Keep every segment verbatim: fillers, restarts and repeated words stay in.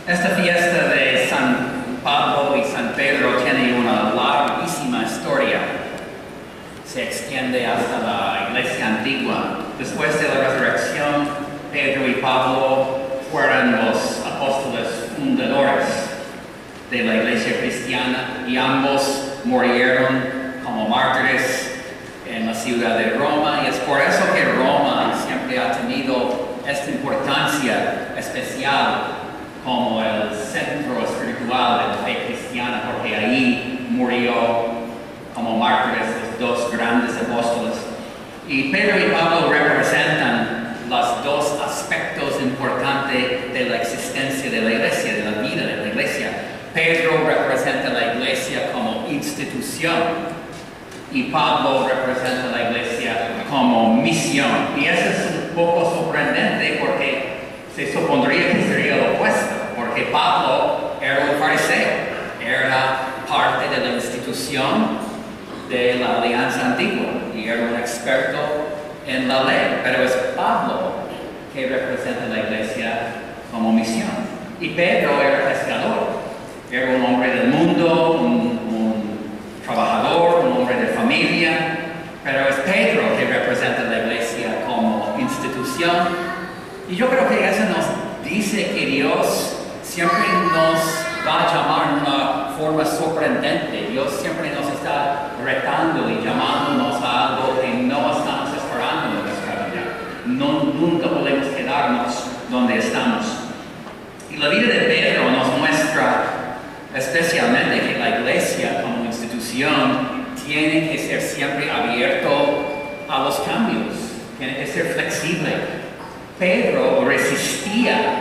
Esta fiesta de San Pablo y San Pedro tiene una larguísima historia. Se extiende hasta la iglesia antigua. Después de la resurrección, Pedro y Pablo fueron los apóstoles fundadores de la iglesia cristiana y ambos murieron como mártires en la ciudad de Roma, y es por eso que Roma siempre ha tenido esta importancia especial como el centro espiritual de la fe cristiana, porque ahí murió como mártires los dos grandes apóstoles. Y Pedro y Pablo representan los dos aspectos importantes de la existencia de la iglesia, de la vida de la iglesia. Pedro representa la iglesia como institución y Pablo representa la iglesia como misión. Y eso es un poco sorprendente porque se supondría que sería lo opuesto, porque Pablo era un fariseo, era parte de la institución de la alianza antigua y era un experto en la ley, pero es Pablo que representa la iglesia como misión. Y Pedro era pescador, era un hombre del mundo, un, un trabajador, un hombre de familia, pero es Pedro que representa la iglesia como institución. Y yo creo que eso nos dice que Dios siempre nos va a llamar de una forma sorprendente. Dios siempre nos está retando y llamándonos a algo que no estamos esperando en nuestra vida. No, nunca podemos quedarnos donde estamos. Y la vida de Pedro nos muestra especialmente que la iglesia como institución tiene que ser siempre abierto a los cambios, tiene que ser flexible. Pedro resistía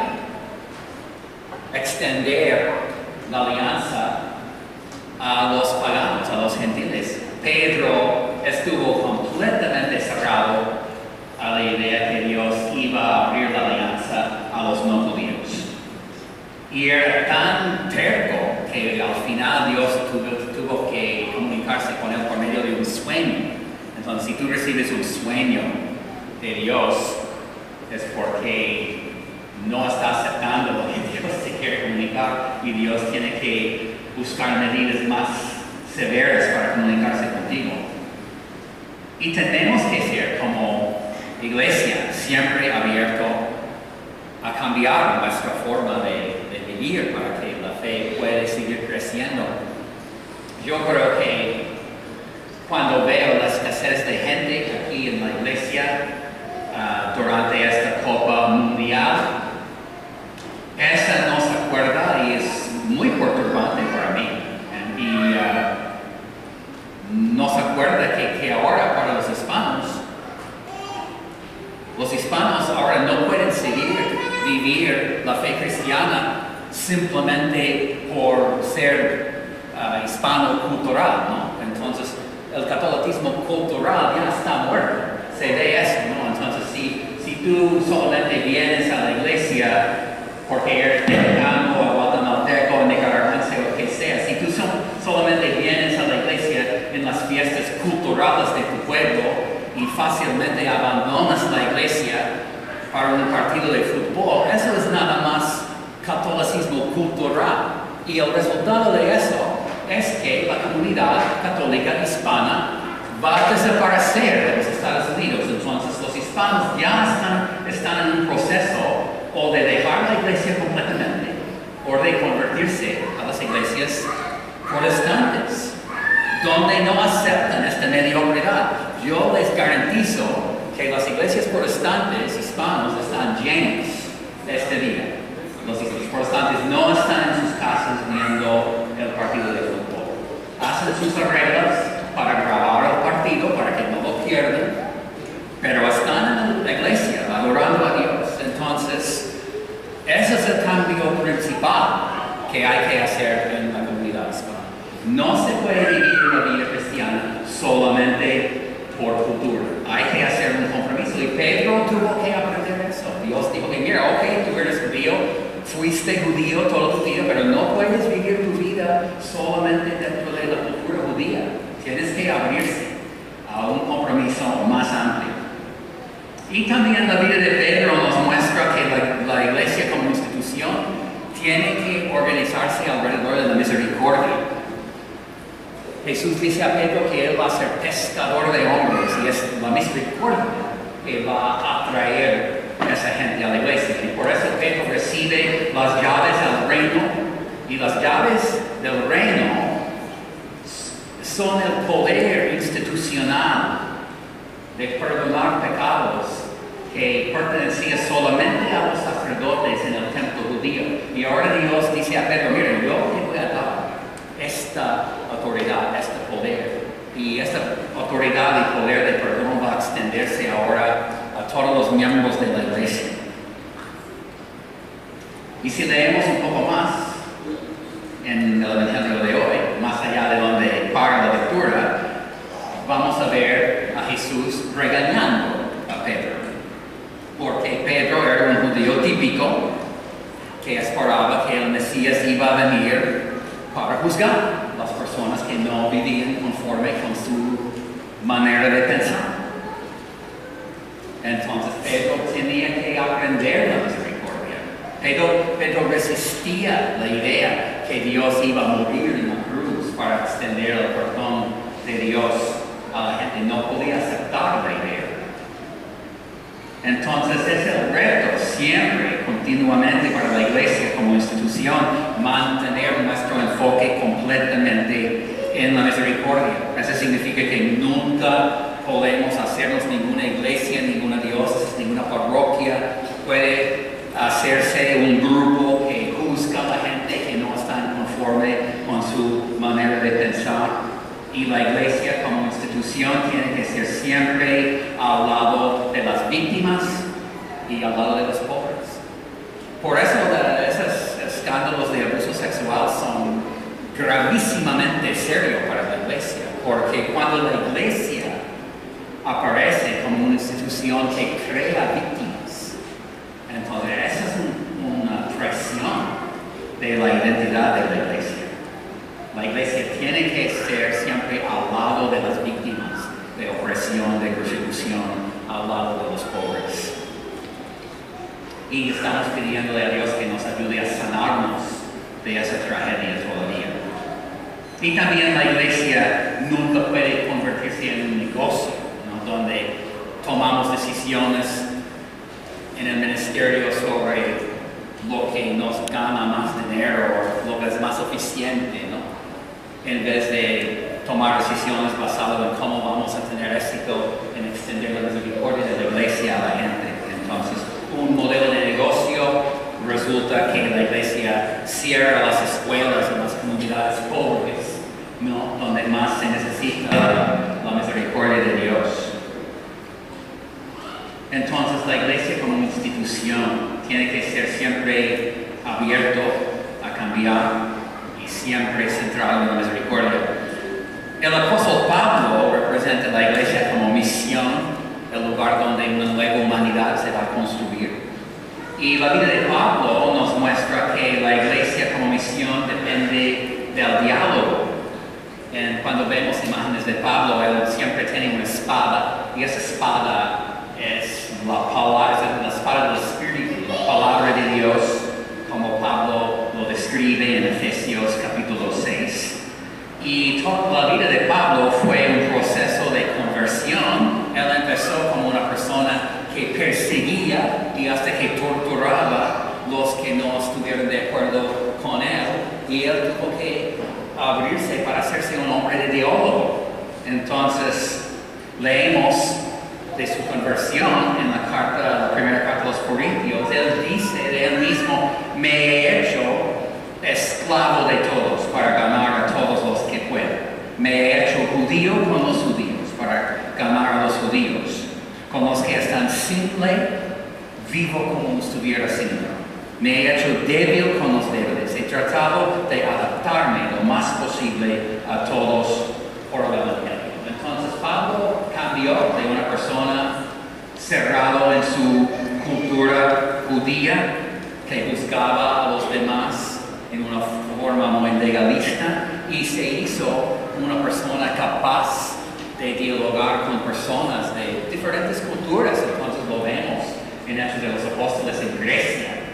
extender la alianza a los paganos, a los gentiles. Pedro estuvo completamente cerrado a la idea que Dios iba a abrir la alianza a los no judíos. Y era tan terco que al final Dios tuvo, tuvo que comunicarse con él por medio de un sueño. Entonces, si tú recibes un sueño de Dios, es porque no está aceptando lo que Dios te quiere comunicar y Dios tiene que buscar medidas más severas para comunicarse contigo. Y tenemos que ser como iglesia siempre abierto a cambiar nuestra forma de, de vivir para que la fe pueda seguir creciendo. Yo creo que cuando veo la escasez de gente aquí en la iglesia, Uh, durante esta Copa Mundial, esa nos acuerda y es muy perturbante para mí. Y uh, nos acuerda que, que ahora para los hispanos, los hispanos ahora no pueden seguir vivir la fe cristiana simplemente por ser uh, hispano cultural, ¿no? Entonces, el catolicismo cultural ya está muerto. Se ve eso, ¿no? Entonces, si, si tú solamente vienes a la iglesia porque eres mexicano o guatemalteco o nicaragüense o lo que sea, si tú son, solamente vienes a la iglesia en las fiestas culturales de tu pueblo y fácilmente abandonas la iglesia para un partido de fútbol, eso es nada más catolicismo cultural. Y el resultado de eso es que la comunidad católica hispana va a desaparecer de los Estados Unidos. Entonces los hispanos ya están, están en un proceso o de dejar la iglesia completamente o de convertirse a las iglesias protestantes, donde no aceptan esta mediocridad. Yo les garantizo que las iglesias protestantes hispanos están llenas este día. Los, los protestantes no están en sus casas viendo el partido de fútbol. Hacen sus arreglos para grabar el partido, para que no lo pierdan, pero están en la iglesia adorando a Dios. Entonces, ese es el cambio principal que hay que hacer en la comunidad hispana. No se puede vivir la vida cristiana solamente por cultura. Hay que hacer un compromiso y Pedro tuvo que aprender eso. Dios dijo que mira, ok, tú eres judío, fuiste judío toda tu vida, pero no puedes vivir tu vida solamente dentro de la cultura judía. Tienes que abrirse a un compromiso más amplio. Y también la vida de Pedro nos muestra que la, la iglesia como institución tiene que organizarse alrededor de la misericordia. Jesús dice a Pedro que él va a ser pescador de hombres y es la misericordia que va a atraer a esa gente a la iglesia. Y por eso Pedro recibe las llaves del reino, y las llaves del reino son el poder institucional de perdonar pecados que pertenecía solamente a los sacerdotes en el templo judío. Y ahora Dios dice a Pedro, mira, yo te voy a dar esta autoridad, este poder. Y esta autoridad y poder de perdón va a extenderse ahora a todos los miembros de la iglesia. Y si leemos un poco más en el Evangelio de hoy, más allá de donde para la lectura, vamos a ver a Jesús regañando a Pedro. Porque Pedro era un judío típico que esperaba que el Mesías iba a venir para juzgar a las personas que no vivían conforme con su manera de pensar. Entonces Pedro tenía que aprender la misericordia. Pedro, Pedro resistía la idea que Dios iba a morir en la cruz para extender el perdón de Dios a la gente. No podía aceptar la idea. Entonces es el reto siempre, continuamente para la iglesia como institución, mantener nuestro enfoque completamente en la misericordia. Eso significa que nunca podemos hacernos ninguna iglesia, ninguna diócesis, ninguna parroquia puede hacerse un grupo que juzga a la gente que no está conforme con su manera de pensar. Y la iglesia como institución tiene que ser siempre al lado de las víctimas y al lado de los pobres. Por eso la, esos escándalos de abuso sexual son gravísimamente serios para la iglesia, porque cuando la iglesia aparece como una institución que crea víctimas, entonces esa es un, una traición de la identidad de la iglesia. La iglesia tiene que ser siempre al lado de las víctimas de opresión, de persecución, al lado de los pobres. Y estamos pidiéndole a Dios que nos ayude a sanarnos de esa tragedia todavía. Y también la iglesia nunca puede convertirse en un negocio, ¿no? Donde tomamos decisiones en el ministerio sobre lo que nos gana más dinero o lo que es más eficiente, ¿no? En vez de tomar decisiones basadas en cómo vamos a tener éxito en extender la misericordia de la iglesia a la gente. Entonces, un modelo de negocio resulta que la iglesia cierra las escuelas en las comunidades pobres, ¿no? Donde más se necesita la misericordia de Dios. Entonces, la iglesia como institución tiene que ser siempre abierto a cambiar, siempre centrado en la misericordia. El apóstol Pablo representa la iglesia como misión, el lugar donde una nueva humanidad se va a construir. Y la vida de Pablo nos muestra que la iglesia como misión depende del diálogo. En, cuando vemos imágenes de Pablo, él siempre tiene una espada, y esa espada es la palabra, la espada del Espíritu, la palabra de Dios, como Pablo lo describe en Efesios capítulo seis. Y toda la vida de Pablo fue un proceso de conversión. Él empezó como una persona que perseguía y hasta que torturaba los que no estuvieron de acuerdo con él. Y él tuvo que abrirse para hacerse un hombre de diálogo. Entonces, leemos de su conversión en la carta, la primera carta de los Corintios. Él dice de él mismo: me he hecho esclavo de todos para ganar a todos los que puedo. Me he hecho judío con los judíos para ganar a los judíos. Con los que están sin ley, vivo como estuviera sin ley. Me he hecho débil con los débiles. He tratado de adaptarme lo más posible a todos por el Evangelio. Entonces Pablo cambió de una persona cerrado en su cultura judía que juzgaba a los demás en una forma muy legalista y se hizo una persona capaz de dialogar con personas de diferentes culturas. Entonces lo vemos en Hechos de los Apóstoles en Grecia,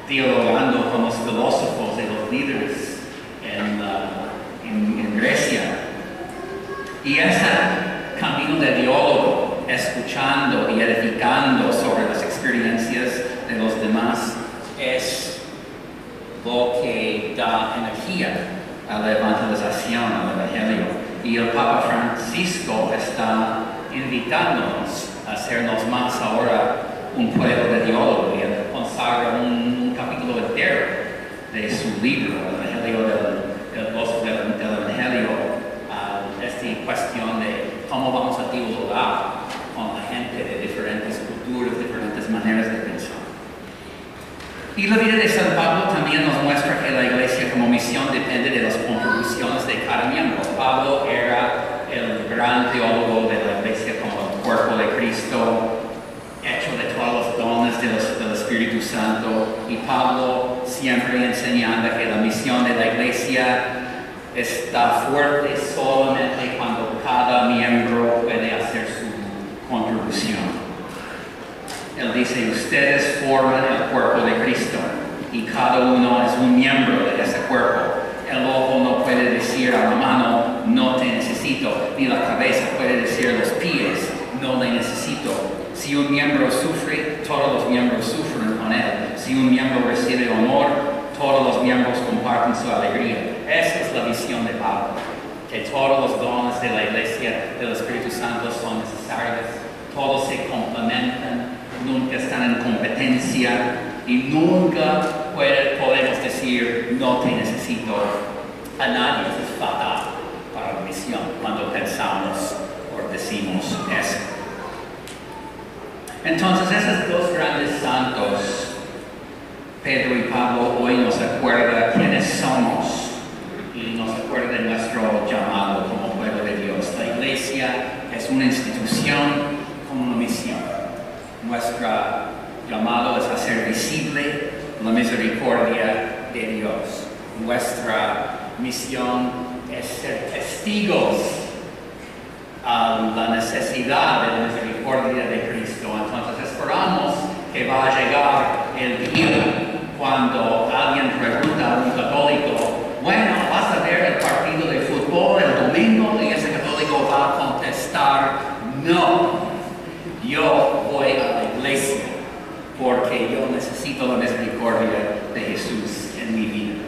dialogando con los filósofos y los líderes en, uh, en, en Grecia. Y ese camino de diálogo, escuchando y edificando sobre las experiencias de los demás, es lo que da energía a la evangelización, al Evangelio. Y el Papa Francisco está invitándonos a hacernos más ahora un pueblo de diálogo, y él consagra un, un capítulo entero de su libro, el Evangelio del, del, del, del Evangelio, a esta cuestión de cómo vamos a dialogar con la gente de diferentes culturas, diferentes maneras de pensar. Y la vida de San Pablo también nos muestra que la iglesia como misión depende de las contribuciones de cada miembro. Pablo era el gran teólogo de la iglesia como el cuerpo de Cristo, hecho de todos los dones de los, del Espíritu Santo. Y Pablo siempre enseñando que la misión de la iglesia está fuerte solamente cuando cada miembro puede hacer su contribución. Él dice, ustedes forman el cuerpo de Cristo y cada uno es un miembro de ese cuerpo. El ojo no puede decir a la mano, no te necesito, ni la cabeza puede decir a los pies, no le necesito. Si un miembro sufre, todos los miembros sufren con él. Si un miembro recibe honor, todos los miembros comparten su alegría. Esa es la visión de Pablo, que todos los dones de la iglesia del Espíritu Santo son necesarios, todos se complementan, nunca están en competencia y nunca puede, podemos decir no te necesito a nadie. Es fatal para la misión cuando pensamos o decimos eso. Entonces esos dos grandes santos, Pedro y Pablo, hoy nos acuerdan quiénes somos y nos acuerdan de nuestro llamado como pueblo de Dios. La iglesia es una institución con una misión. Nuestro llamado es hacer visible la misericordia de Dios. Nuestra misión es ser testigos a la necesidad de la misericordia de Cristo. Entonces esperamos que va a llegar el día cuando alguien pregunta a un católico, bueno, ¿vas a ver el partido de fútbol el domingo? Y ese católico va a contestar, no. Yo voy a la iglesia porque yo necesito la misericordia de Jesús en mi vida.